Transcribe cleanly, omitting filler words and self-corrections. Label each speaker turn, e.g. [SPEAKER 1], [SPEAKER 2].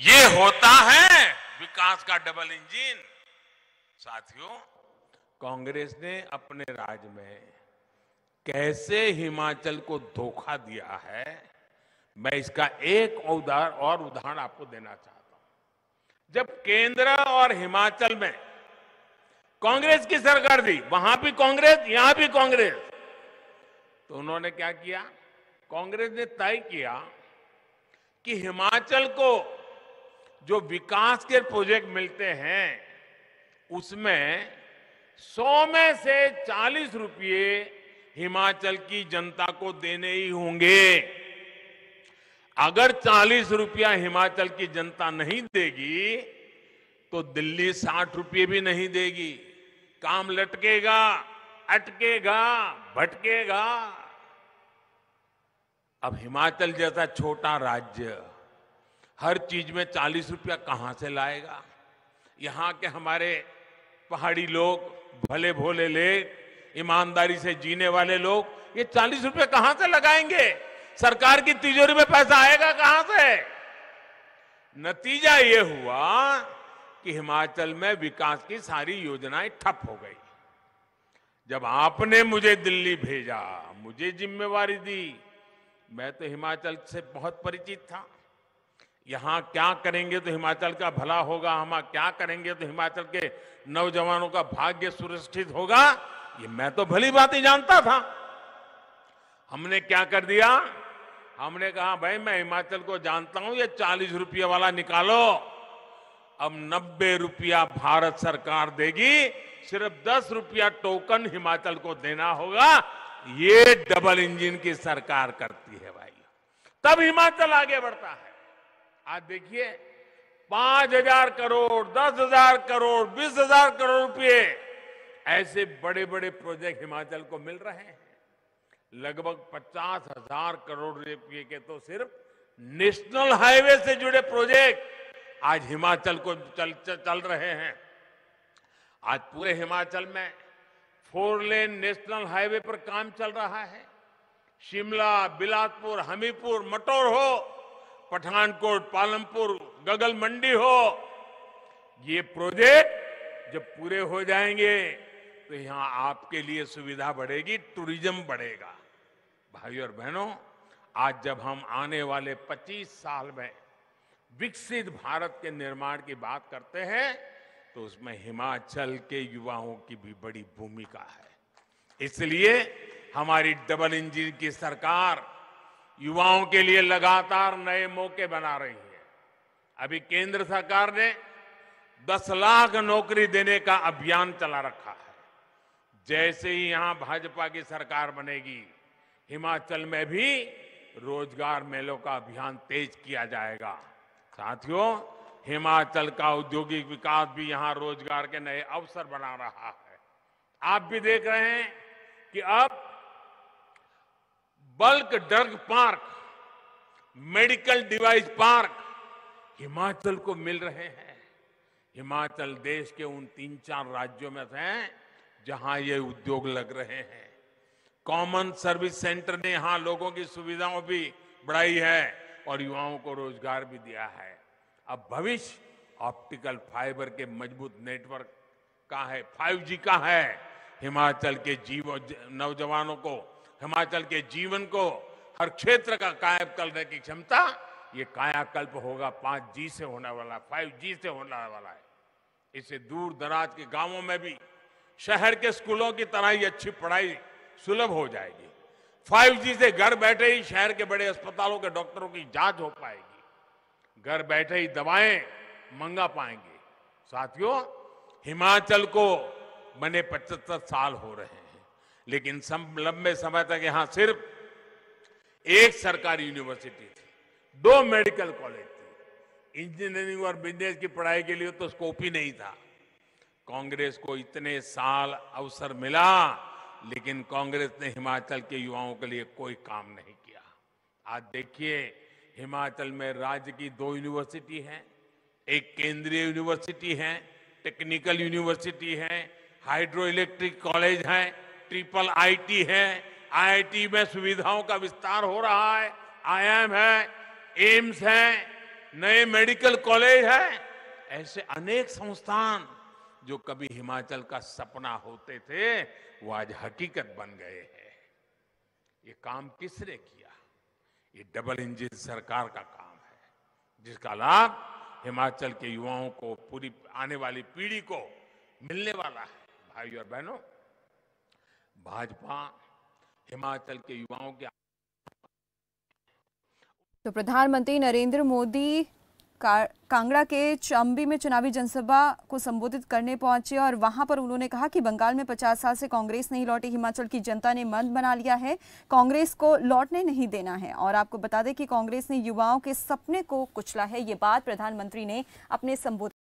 [SPEAKER 1] ये होता है विकास का डबल इंजन। साथियों, कांग्रेस ने अपने राज में कैसे हिमाचल को धोखा दिया है, मैं इसका एक और उदाहरण आपको देना चाहता हूं। जब केंद्र और हिमाचल में कांग्रेस की सरकार थी, वहां भी कांग्रेस, यहां भी कांग्रेस, तो उन्होंने क्या किया? कांग्रेस ने तय किया कि हिमाचल को जो विकास के प्रोजेक्ट मिलते हैं उसमें 100 में से 40 रुपये हिमाचल की जनता को देने ही होंगे। अगर 40 रुपया हिमाचल की जनता नहीं देगी तो दिल्ली 60 रुपये भी नहीं देगी। काम लटकेगा, अटकेगा, भटकेगा। अब हिमाचल जैसा छोटा राज्य हर चीज में 40 रुपया कहां से लाएगा? यहां के हमारे पहाड़ी लोग, भले भोले लोग, ईमानदारी से जीने वाले लोग, ये 40 रुपये कहां से लगाएंगे? सरकार की तिजोरी में पैसा आएगा कहां से? नतीजा ये हुआ कि हिमाचल में विकास की सारी योजनाएं ठप हो गई। जब आपने मुझे दिल्ली भेजा, मुझे जिम्मेवारी दी, मैं तो हिमाचल से बहुत परिचित था। यहां क्या करेंगे तो हिमाचल का भला होगा, हम क्या करेंगे तो हिमाचल के नौजवानों का भाग्य सुरक्षित होगा, ये मैं तो भली बात ही जानता था। हमने क्या कर दिया? हमने कहा भाई मैं हिमाचल को जानता हूं, ये 40 रुपये वाला निकालो। अब 90 रुपया भारत सरकार देगी, सिर्फ 10 रुपया टोकन हिमाचल को देना होगा। ये डबल इंजन की सरकार करती है भाई, तब हिमाचल आगे बढ़ता है। आज देखिए 5,000 करोड़, 10,000 करोड़, 20,000 करोड़ रुपए ऐसे बड़े बड़े प्रोजेक्ट हिमाचल को मिल रहे हैं। लगभग 50,000 करोड़ रुपए के तो सिर्फ नेशनल हाईवे से जुड़े प्रोजेक्ट आज हिमाचल को चल रहे हैं। आज पूरे हिमाचल में 4 लेन नेशनल हाईवे पर काम चल रहा है। शिमला, बिलासपुर, हमीरपुर, मटौर हो, पठानकोट, पालमपुर, गगल मंडी हो, ये प्रोजेक्ट जब पूरे हो जाएंगे तो यहां आपके लिए सुविधा बढ़ेगी, टूरिज्म बढ़ेगा। भाइयों और बहनों, आज जब हम आने वाले 25 साल में विकसित भारत के निर्माण की बात करते हैं तो उसमें हिमाचल के युवाओं की भी बड़ी भूमिका है। इसलिए हमारी डबल इंजन की सरकार युवाओं के लिए लगातार नए मौके बना रही है। अभी केंद्र सरकार ने 10 लाख नौकरी देने का अभियान चला रखा है। जैसे ही यहां भाजपा की सरकार बनेगी, हिमाचल में भी रोजगार मेलों का अभियान तेज किया जाएगा। साथियों, हिमाचल का औद्योगिक विकास भी यहां रोजगार के नए अवसर बना रहा है। आप भी देख रहे हैं कि अब bulk drug park, medical device park Himachal को मिल रहे हैं। हिमाचल देश के उन 3-4 राज्यों में से हैं जहां ये उद्योग लग रहे हैं। कॉमन सर्विस सेंटर ने यहां लोगों की सुविधाओं भी बढ़ाई है और युवाओं को रोजगार भी दिया है। अब भविष्य ऑप्टिकल फाइबर के मजबूत नेटवर्क का है, 5G का है। हिमाचल के नौजवानों को, हिमाचल के जीवन को हर क्षेत्र का कायम करने की क्षमता, ये कायाकल्प होगा 5G से होने वाला, 5G से होने वाला है। इससे दूर दराज के गांवों में भी शहर के स्कूलों की तरह ही अच्छी पढ़ाई सुलभ हो जाएगी। 5G से घर बैठे ही शहर के बड़े अस्पतालों के डॉक्टरों की जांच हो पाएगी, घर बैठे ही दवाएं मंगा पाएंगे। साथियों, हिमाचल को बने 75 साल हो रहे हैं, लेकिन लंबे समय तक यहां सिर्फ एक सरकारी यूनिवर्सिटी थी, 2 मेडिकल कॉलेज थी। इंजीनियरिंग और बिजनेस की पढ़ाई के लिए तो स्कोप ही नहीं था। कांग्रेस को इतने साल अवसर मिला, लेकिन कांग्रेस ने हिमाचल के युवाओं के लिए कोई काम नहीं किया। आज देखिए, हिमाचल में राज्य की 2 यूनिवर्सिटी हैं, एक केंद्रीय यूनिवर्सिटी है, टेक्निकल यूनिवर्सिटी है, हाइड्रो इलेक्ट्रिक कॉलेज है, ट्रिपल आईटी है, आईआईटी में सुविधाओं का विस्तार हो रहा है, आईआईएम है, एम्स है, नए मेडिकल कॉलेज है, ऐसे अनेक संस्थान जो कभी हिमाचल का सपना होते थे वो आज हकीकत बन गए हैं। ये काम किसने किया? ये डबल इंजन सरकार का काम है, जिसका लाभ हिमाचल के युवाओं को, पूरी आने वाली पीढ़ी को मिलने वाला है। भाइयों और बहनों, भाजपा हिमाचल के युवाओं के
[SPEAKER 2] तो प्रधानमंत्री नरेंद्र मोदी कांगड़ा के चंबी में चुनावी जनसभा को संबोधित करने पहुंचे और वहां पर उन्होंने कहा कि बंगाल में 50 साल से कांग्रेस नहीं लौटी, हिमाचल की जनता ने मन बना लिया है, कांग्रेस को लौटने नहीं देना है। और आपको बता दें कि कांग्रेस ने युवाओं के सपने को कुचला है। ये बात प्रधानमंत्री ने अपने संबोधन